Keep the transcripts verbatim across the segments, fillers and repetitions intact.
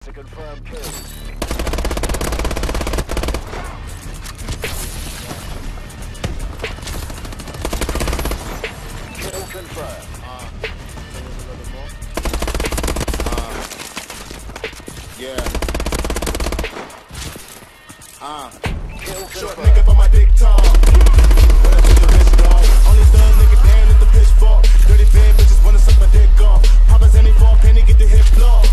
To confirm kill. Kill confirmed. Uh, uh, yeah. Uh, Kill short confirmed. nigga, but my dick tall. When I took the bitch dog. Only thug nigga damn at the pitchfork. Dirty bad bitches wanna suck my dick off. Papa's any for a penny, get the hip floor.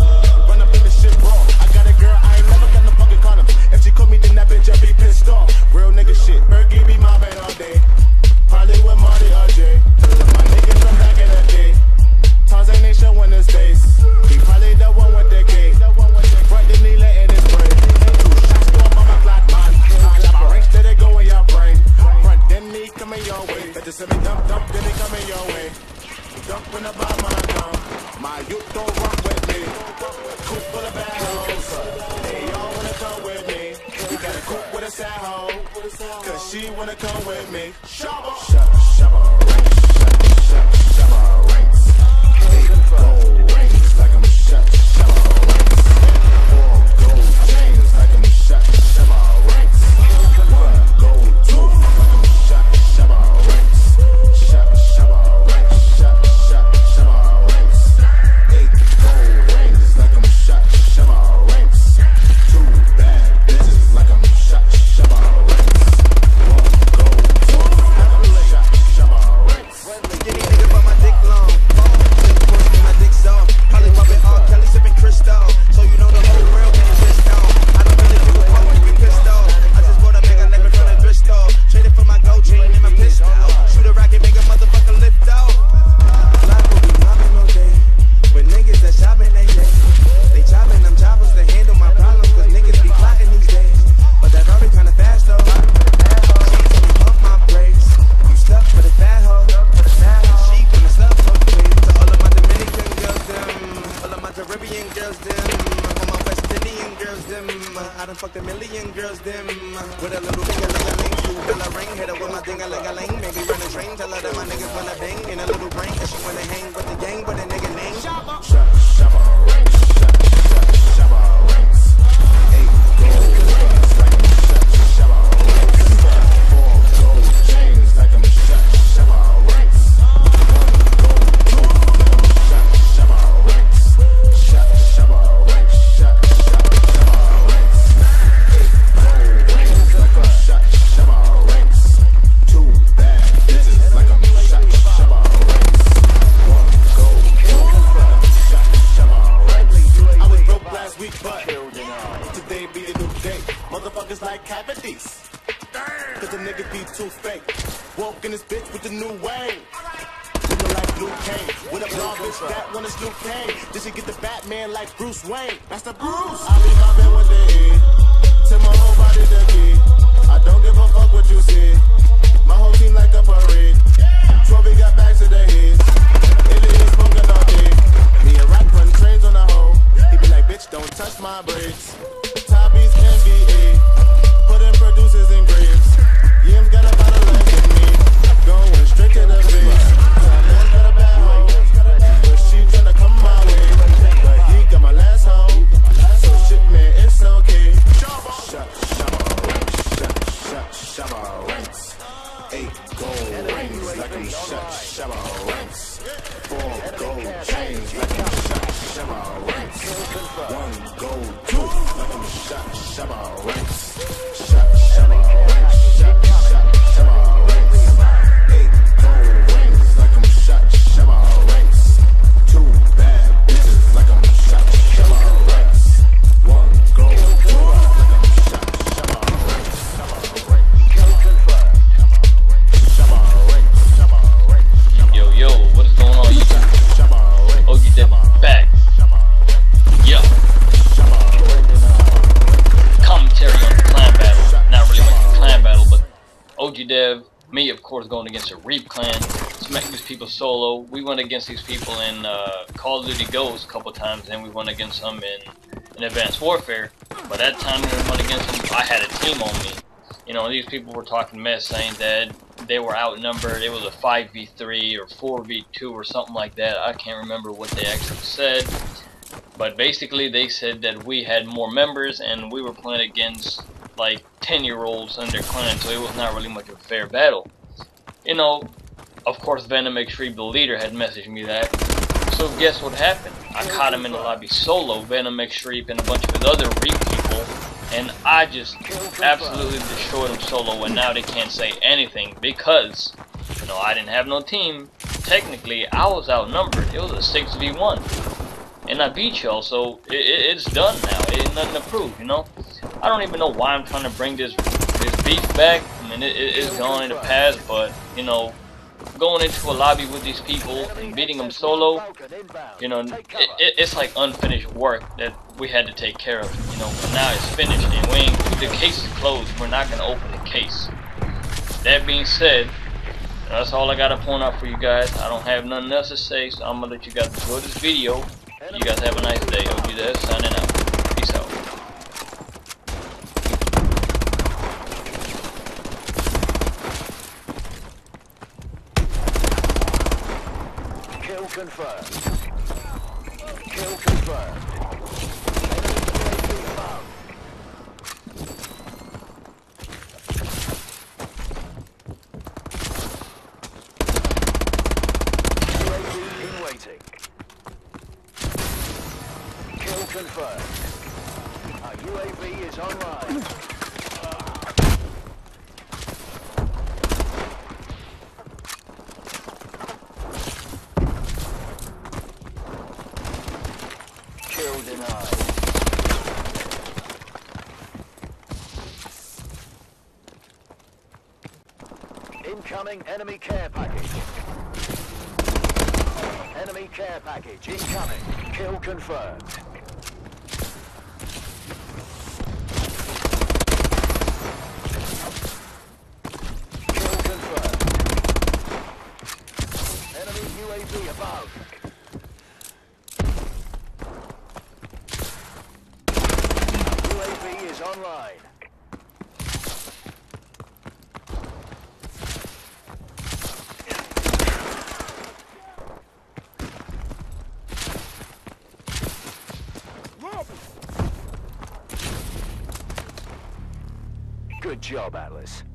Run up in the shit raw. I got a girl, I ain't never got no fucking condoms. If she caught me, then that bitch, I be pissed off. Real nigga shit. Bergie be my bed all day. Probably with Marty or Jay. My niggas from back in the day. Tarzan ain't showing his face. He probably the one with the gate. Front the knee letting it spray. Two shots to a mama clock, man. I love my range, let it go in your brain. Front then knee coming your way. Better send me dump, dump, then it coming your way. Dump when I buy my gun. My youth don't rock with me. Coop full of bad hoes. They all wanna come with me. We got a coop with a sad hoe. Cause she wanna come with me. Shabba, shabba, shabba, ranks. Shabba, shabba, ranks. Eight gold rings like I'm shot. Shabba, ranks. Four gold chains like I'm shot. Shabba, ranks. One gold tooth like I'm shot. Shabba, ranks. Shot, shabba, ranks. Shot, shot, shabba, ranks. Eight gold rings like I'm shot. Shabba, ranks. Two bad bitches like I'm shot. Shabba, ranks. One gold tooth like I'm shot. Shabba, ranks. Any nigga but my dick long. Sip push me, my dick soft. Probably poppin' all Kelly sippin' crystal. So you know the whole world can exist down. I don't really give a fuck when you be pissed off. I just bought a mega lemon from the thrift store. Traded for my gold chain and my pistol. Shoot a rocket, make a motherfucker lift out. Life will be mobbing all day. But niggas that shopping they day. They chopping them choppers to handle my problems. Cause niggas be plotting these days. But that already kinda fast though. She told me pump my brakes. You stuck for the fat hoe. She from the sub okay. To all of my Dominican girls, them. All of my Caribbean girls, them. All my West Indian girls, them. I done fucked a million girls, them. With a little thing a ling a ling, two dollar ring. Hit her with my thing a ling a ling. Maybe run a train, tell her that my niggas wanna bang. In a little brain, and she wanna hang with the gang, but a nigga name. Shabba, shabba, ranks. Shot, shot, shabba, ranks. Eight gold rings like I'm shot. Shabba, ranks. Four gold chains like I'm shot. Shabba, ranks. One gold tooth like I'm shot. Shabba, ranks. Shot, shabba, ranks. Shot, shot, shabba, ranks. Eight gold rings like I'm shot. Shabba, ranks. Two bad bitches like I'm shot. Shabba, ranks. One gold tooth like I'm shot. Shabba, ranks. I was broke last week, but today be a new day. Motherfuckers like cavities. Cause the niggas be too fake. Walk in this bitch with the new way. Looking like Blue Kane. With a blonde bitch that wanna Snoop Kane. Did she get the Batman like Bruce Wayne? That's the Bruce. I leave my bed with the head. Tell my whole body the key. I don't give a fuck what you say. My whole team like a parade. Trophy got bags to the heads. Aliens smoking all day. Me and Rock run trains on the hoe. He be like, bitch, don't touch my braids. Tobby's N B A. Putting producers in graves. Yim's got about a leg in me. Going straight to the face. Man's got a bad hoe. But she tryna come my way. But he got my last home. So shit, man, it's okay. Shot, shabba, ranks. Shot, shot, shabba, ranks. Eight gold rings like I'm shot. Shabba, ranks. Four gold chains like I'm shot. Shabba, ranks. One gold tooth like I'm shot. Shabba, ranks. Shot, shabba, ranks. Shot, shot, shabba, ranks. Eight gold rings like I'm shot. Shabba, ranks. Two bad bitches like I'm shot. Shabba, ranks. One gold tooth like I'm shot. Shabba, ranks. Shabba, ranks. Shabba, ranks. Shabba, ranks. Yo, yo, what is going on, YouTube? Shabba, ranks. O G Dev back. Yeah. Commentary on the clan battle. Not really much of a clan battle, but O G Dev, me, of course, going against the Reap clan. Smack these people solo. We went against these people in uh, Call of Duty Ghosts a couple times, and we went against them in, in Advanced Warfare. By that time we went against them, I had a team on me. You know, these people were talking mess, saying that they were outnumbered. It was a five v three or four v two or something like that. I can't remember what they actually said. But basically they said that we had more members and we were playing against like ten year olds in their clan, so it was not really much of a fair battle. You know, of course Venom Extreme, the leader, had messaged me that. So guess what happened? I caught him in the lobby solo, Venom Extreme and a bunch of his other Reap people, and I just absolutely destroyed him solo, and now they can't say anything because, you know, I didn't have no team. Technically, I was outnumbered. It was a six v one. And I beat y'all, so it, it, it's done now. It ain't nothing to prove, you know? I don't even know why I'm trying to bring this this beef back. I mean, it, it, it's gone in the past, but, you know, going into a lobby with these people and beating them solo, you know, it, it, it's like unfinished work that we had to take care of, you know. But now it's finished, and we ain't, the case is closed. We're not going to open the case. That being said, that's all I got to point out for you guys. I don't have nothing else to say, so I'm going to let you guys enjoy this video. You guys have a nice day. O G Dev signing out. Peace out. Kill confirmed. Kill confirmed. U A V in waiting. Kill confirmed. Our U A V is online. Kill denied. Incoming enemy care package. Enemy care package incoming. Kill confirmed. Kill confirmed. Enemy U A V above. U A V is online. Good job, Atlas.